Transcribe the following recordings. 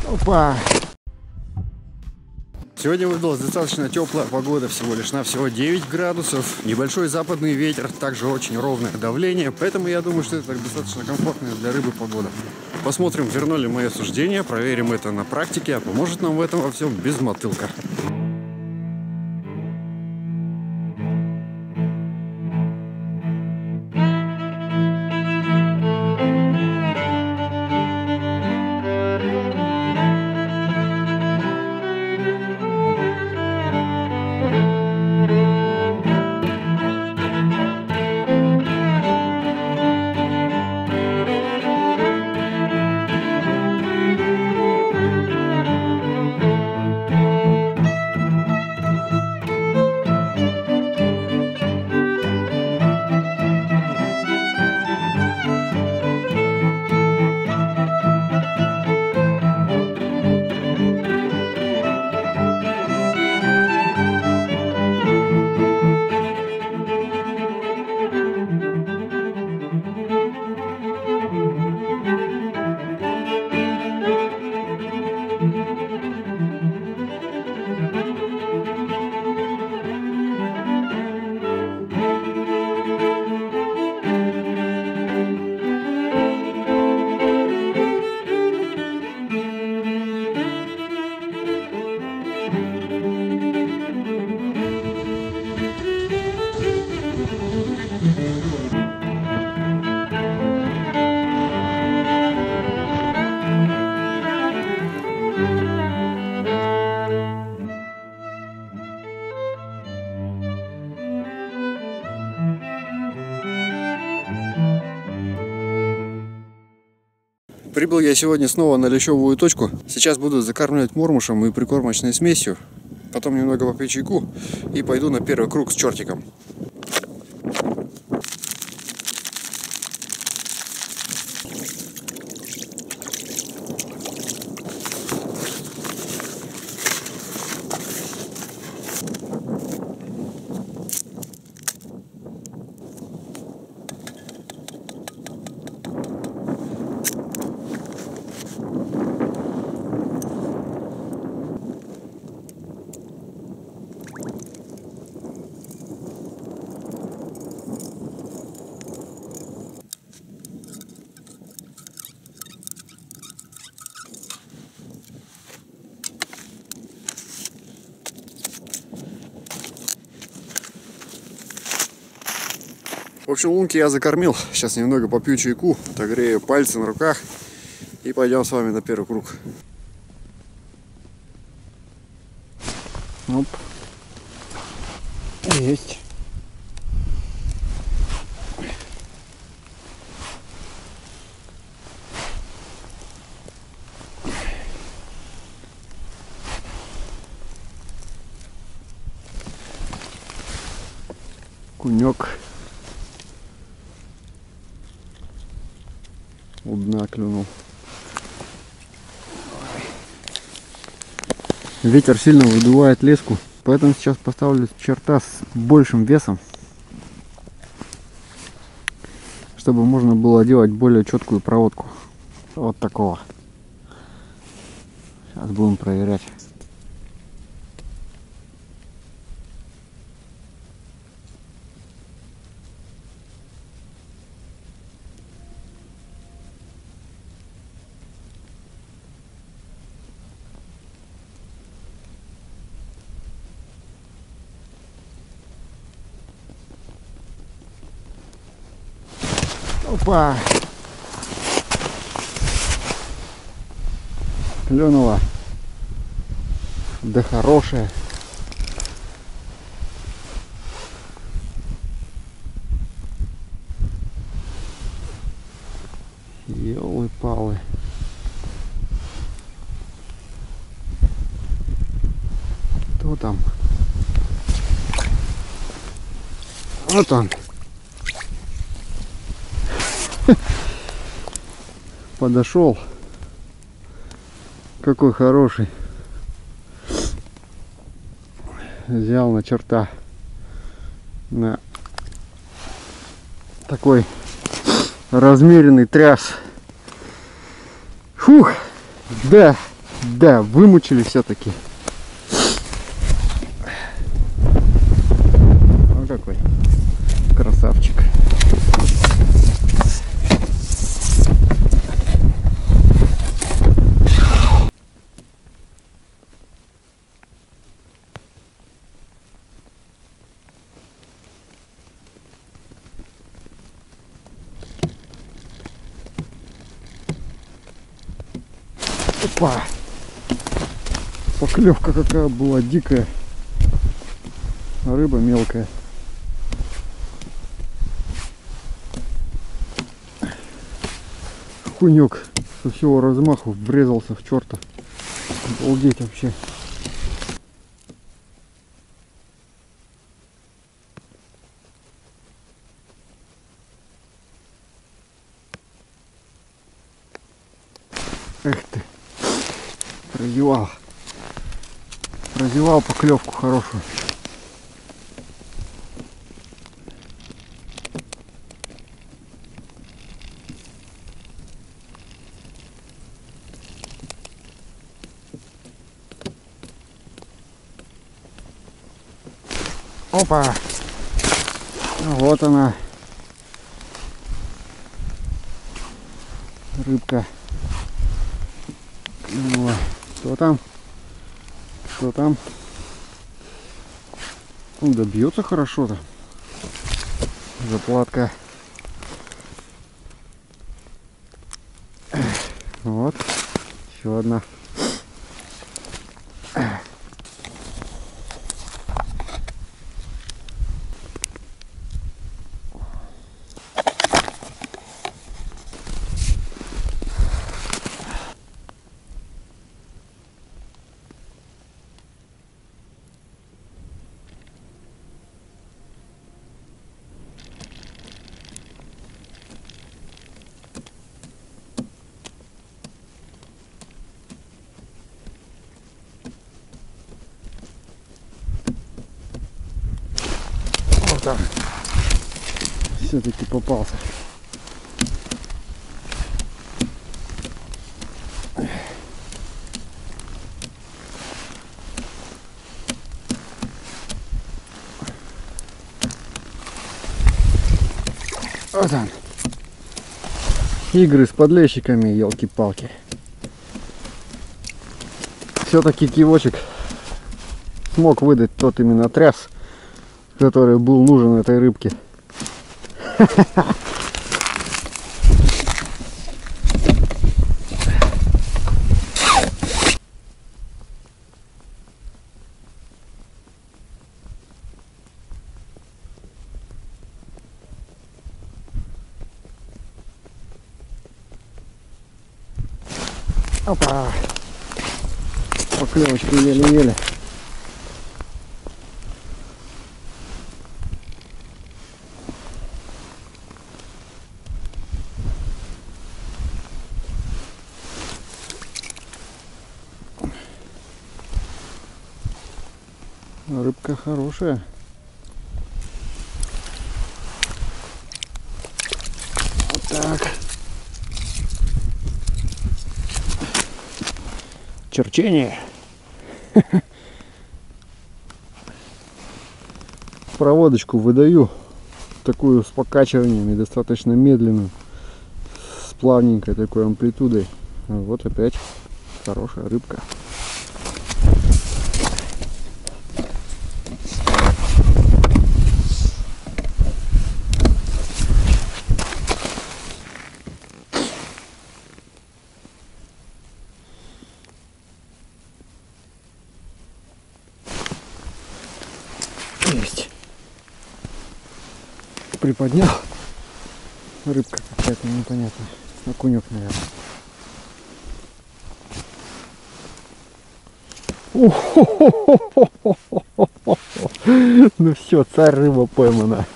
Опа! Сегодня выдалась достаточно теплая погода, всего лишь навсего 9 градусов. Небольшой западный ветер, также очень ровное давление. Поэтому я думаю, что это достаточно комфортная для рыбы погода. Посмотрим, верно ли мое суждение, проверим это на практике. А поможет нам в этом во всем безмотылка. Прибыл я сегодня снова на лещевую точку. Сейчас буду закармливать мормушем и прикормочной смесью. Потом немного попью чайку и пойду на первый круг с чертиком. В общем, лунки я закормил. Сейчас немного попью чайку, отогрею пальцы на руках и пойдем с вами на первый круг. Оп. Есть. Кунек. У дна клюнул. Ветер сильно выдувает леску, поэтому сейчас поставлю черта с большим весом, чтобы можно было делать более четкую проводку. Вот такого. Сейчас будем проверять. Опа! Клюнула. Да хорошая. Ёлы-палы. Кто там? Вот он. Подошел. Какой хороший. Взял на черта. На такой размеренный тряс. Фух, да, Да, вымучили все-таки. О, какой красавчик. Опа! Поклевка какая была дикая. Рыба мелкая. Хунек со всего размаху врезался в черта. Обалдеть вообще. Эх ты. Прозевал. Прозевал поклевку хорошую. Опа! Вот она. Рыбка. О, что там? Что там? Он добьется хорошо-то. Заплатка. Вот. Еще одна. Все-таки попался. Вот он. Игры с подлещиками, елки-палки. Все-таки кивочек смог выдать тот именно тряс, который был нужен этой рыбке. Опа! Поклевочка еле-еле. Рыбка хорошая. Вот так. Черчение. Проводочку выдаю. Такую с покачиваниями, достаточно медленную. С плавненькой такой амплитудой. Вот опять хорошая рыбка. Есть. Приподнял. Рыбка какая-то непонятная. Окунек, наверное. Ну все, царь рыба поймана.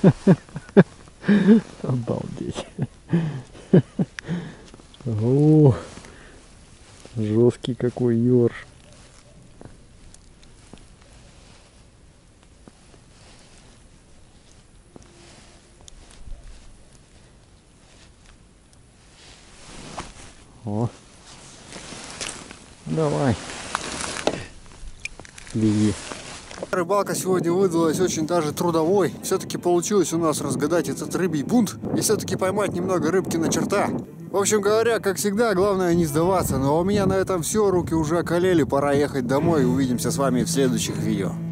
Обалдеть. О, жесткий какой ёрш. О, Давай. Беги. Рыбалка сегодня выдалась очень даже трудовой. Все-таки получилось у нас разгадать этот рыбий бунт и все-таки поймать немного рыбки на черта. В общем говоря, как всегда, главное не сдаваться. Но у меня на этом все, руки уже околели, пора ехать домой. Увидимся с вами в следующих видео.